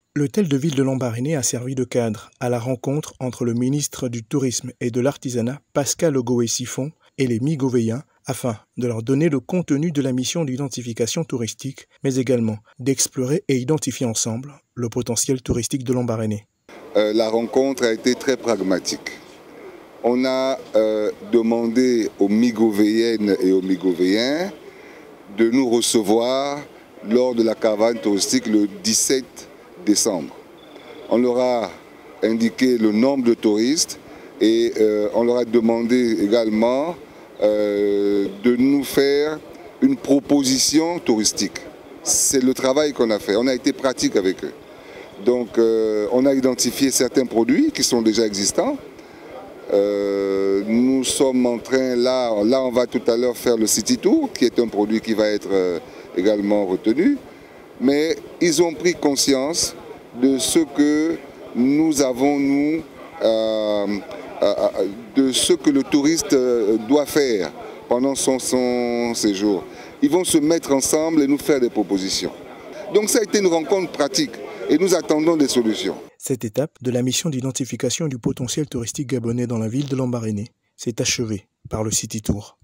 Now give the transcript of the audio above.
L'hôtel de ville de Lambaréné a servi de cadre à la rencontre entre le ministre du Tourisme et de l'Artisanat, Pascal Ogoé-Siphon, et les Migovéens, afin de leur donner le contenu de la mission d'identification touristique, mais également d'explorer et identifier ensemble le potentiel touristique de Lambaréné. La rencontre a été très pragmatique. On a demandé aux Migovéennes et aux Migovéens de nous recevoir lors de la caravane touristique le 17 décembre. On leur a indiqué le nombre de touristes et on leur a demandé également de nous faire une proposition touristique. C'est le travail qu'on a fait. On a été pratique avec eux. Donc on a identifié certains produits qui sont déjà existants. Nous sommes en train, là on va tout à l'heure faire le City Tour, qui est un produit qui va être également retenu. Mais ils ont pris conscience de ce que nous avons, de ce que le touriste doit faire pendant son séjour. Ils vont se mettre ensemble et nous faire des propositions. Donc ça a été une rencontre pratique et nous attendons des solutions. Cette étape de la mission d'identification du potentiel touristique gabonais dans la ville de Lambaréné s'est achevée par le City Tour.